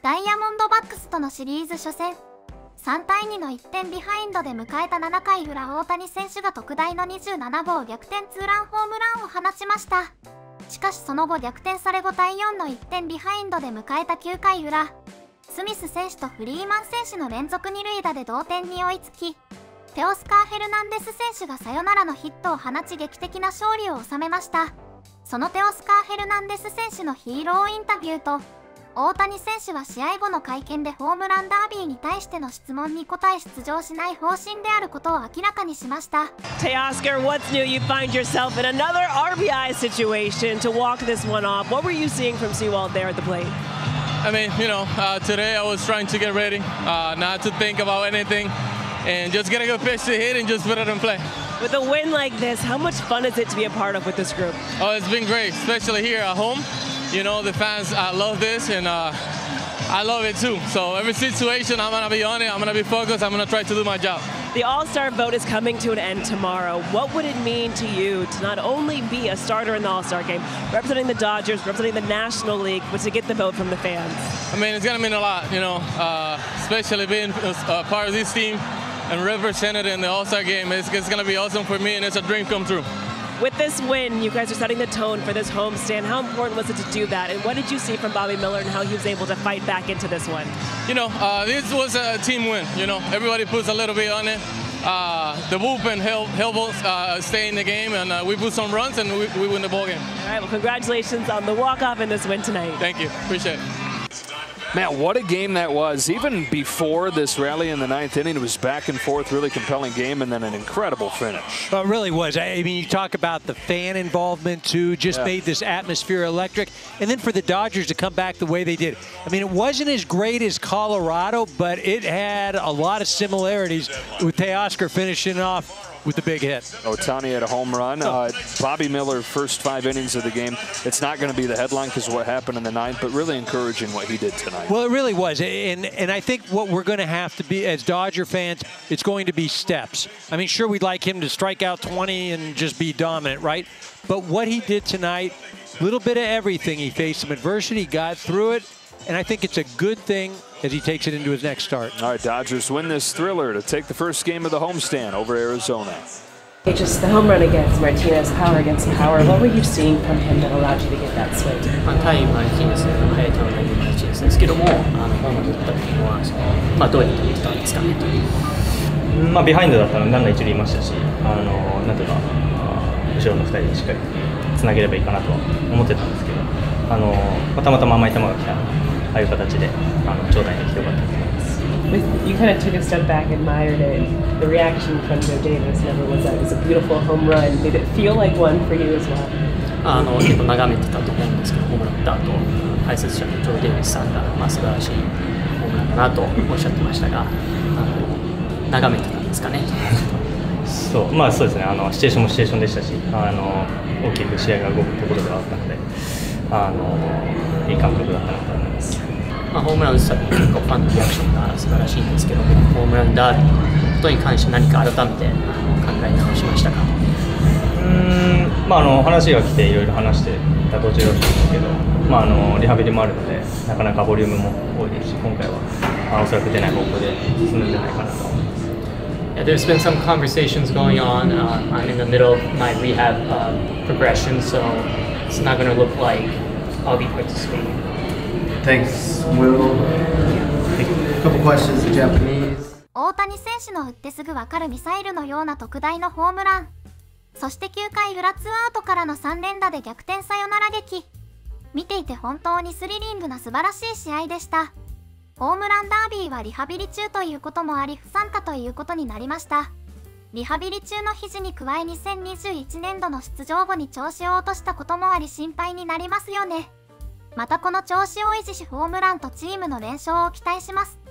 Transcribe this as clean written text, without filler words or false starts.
ダイヤモンドバックスとのシリーズ初戦、3対2の1点ビハインドで迎えた7回裏、大谷選手が特大の27号逆転ツーランホームランを放ちました。しかしその後逆転され5対4の1点ビハインドで迎えた9回裏、スミス選手とフリーマン選手の連続2塁打で同点に追いつき、テオスカー・フェルナンデス選手がサヨナラのヒットを放ち劇的な勝利を収めました。そのテオスカー・フェルナンデス選手のヒーローインタビューと、大谷選手は試合後の会見でホームランダービーに対しての質問に答え出場しない方針であることを明らかにしました。 Teoscar, what's new? You find yourself in another RBI situation to walk this one off. What were you seeing from Sewald there at the plate? I mean, today I was trying to get ready, not to think about anything, and just get a good pitch to hit and just put it in play. With a win like this, how much fun is it to be a part of with this group? Oh, it's been great, especially here at home. The fans love this, and I love it too. So every situation, I'm going to be on it. I'm going to be focused. I'm going to try to do my job. The All-Star vote is coming to an end tomorrow. What would it mean to you to not only be a starter in the All-Star game, representing the Dodgers, representing the National League, but to get the vote from the fans? I mean, it's going to mean a lot, especially being part of this team and represented in the All-Star game. It's going to be awesome for me, and it's a dream come true. With this win, you guys are setting the tone for this homestand. How important was it to do that? And what did you see from Bobby Miller and how he was able to fight back into this one? This was a team win. Everybody puts a little bit on it. The bullpen helped us stay in the game, and we put some runs, and we win the ball game. All right, well, congratulations on the walk-off and this win tonight. Thank you. Appreciate it. Man, what a game that was. Even before this rally in the ninth inning, it was back and forth, really compelling game, and then an incredible finish. Well, it really was. I mean, you talk about the fan involvement, too, just made this atmosphere electric. And then for the Dodgers to come back the way they did. I mean, it wasn't as great as Colorado, but it had a lot of similarities with Teoscar finishing off with the big hit. Ohtani had a home run. Bobby Miller, first 5 innings of the game. It's not going to be the headline because of what happened in the ninth, but really encouraging what he did tonight. Well, it really was. And I think what we're going to have to be, as Dodger fans, it's going to be steps. I mean, sure, we'd like him to strike out 20 and just be dominant, right? But what he did tonight, a little bit of everything. He faced some adversity, got through it, and I think it's a good thing as he takes it into his next start. All right, Dodgers win this thriller to take the first game of the homestand over Arizona. Just the home run against Martinez, power against power. What were you seeing from him that allowed you to get that swing? 対マルティネスの速い球を投げるマルティネスですけども、ホームラン打った時には、どういうふうに打ったんですかね。 ビハインドだったのでランナー一塁いましたし、なんていうか、後ろの2人でしっかりつなげればいいかなとは思ってたんですけど、たまたま甘い球が来た。ああいう形で長打にできてよかったと思います。 You kind of took a step back, admired it. The reaction from Joe Davis never was that. It was a beautiful home run. Did it feel like one for you as well? 結構眺めてたと思うんですけど、ホームラン打った後、解説者のジョー・デイビスさんが、素晴らしいホームランだなとおっしゃってましたが、眺めてたんですかね。 そうですね。シチュエーションもシチュエーションでしたし、大きく試合が動くところではあったので、いい感覚だったなと思います。 ホームラン打つたびにファンのリアクションが素晴らしいんですけども、ホームランダービーのことに関して何か改めて考え直しましたか。 話が来ていろいろ話してた途中だったんですけど、リハビリもあるのでなかなかボリュームも多いですし、今回はおそらく出ない方向で進むんじゃないかなと思います。 Yeah, there's been some conversations going on. I'm in the middle of my rehab progression, so it's not going to look like I'll be participating. Thanks, Will. A couple questions in Japanese. 大谷選手の打ってすぐ分かるミサイルのような特大のホームラン。そして9回裏2アウトからの3連打で逆転サヨナラ劇。見ていて本当にスリリングな素晴らしい試合でした。ホームランダービーはリハビリ中ということもあり不参加ということになりました。リハビリ中の肘に加え2021年度の出場後に調子を落としたこともあり心配になりますよね。またこの調子を維持しホームランとチームの連勝を期待します。